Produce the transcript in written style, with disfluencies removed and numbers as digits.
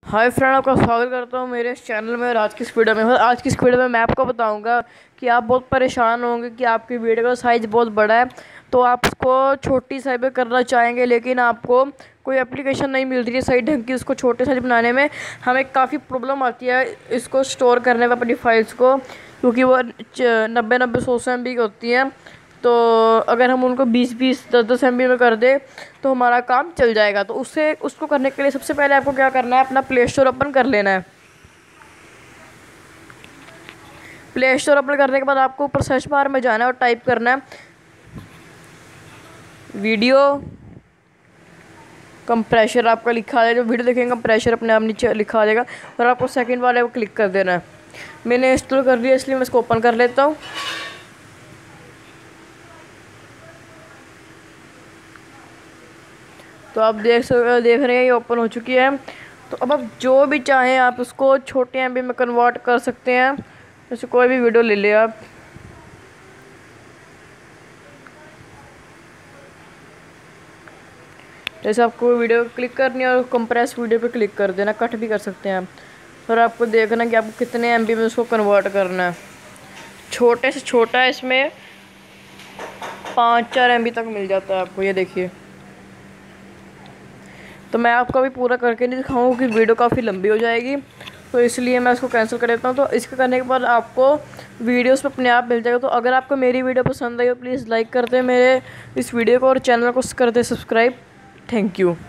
Hi friend, आपका स्वागत करता हूँ मेरे इस चैनल में। और आज की इस वीडियो में मैं आपको बताऊंगा कि आप बहुत परेशान होंगे कि आपकी वीडियो का साइज़ बहुत बड़ा है, तो आप उसको छोटी साइज में करना चाहेंगे, लेकिन आपको कोई एप्लीकेशन नहीं मिल रही है सही ढंग की उसको छोटे साइज बनाने में। हमें काफ़ी प्रॉब्लम आती है इसको स्टोर करने में अपनी फाइल्स को, क्योंकि वो 90-100 MB की होती हैं। तो अगर हम उनको 20-20 10-10 MB में कर दें तो हमारा काम चल जाएगा। तो उसको करने के लिए सबसे पहले आपको क्या करना है, अपना प्ले स्टोर ओपन कर लेना है। प्ले स्टोर ओपन करने के बाद आपको ऊपर सर्च बार में जाना है और टाइप करना है वीडियो कंप्रेशर। आपका लिखा आ जाएगा, जो वीडियो देखेंगे कंप्रेशर अपने आप नीचे लिखा आ जाएगा और आपको सेकंड वाले को क्लिक कर देना है। मैंने इंस्टॉल कर लिया इसलिए मैं इसको ओपन कर लेता हूँ। तो आप देख रहे हैं ये ओपन हो चुकी है। तो अब आप जो भी चाहें आप उसको छोटे एमबी में कन्वर्ट कर सकते हैं। जैसे कोई भी वीडियो ले ले आप, जैसे आपको वीडियो क्लिक करनी है और कंप्रेस वीडियो पे क्लिक कर देना, कट भी कर सकते हैं आप। और आपको देखना कि आपको कितने एमबी में उसको कन्वर्ट करना है। छोटे से छोटा है, इसमें 5-4 MB तक मिल जाता है आपको, ये देखिए। तो मैं आपको अभी पूरा करके नहीं दिखाऊंगा कि वीडियो काफ़ी लंबी हो जाएगी, तो इसलिए मैं इसको कैंसिल कर देता हूँ। तो इसके करने के बाद आपको वीडियोस पे अपने आप मिल जाएगा। तो अगर आपको मेरी वीडियो पसंद आई तो प्लीज़ लाइक कर दें मेरे इस वीडियो को और चैनल को कर दें सब्सक्राइब। Thank you.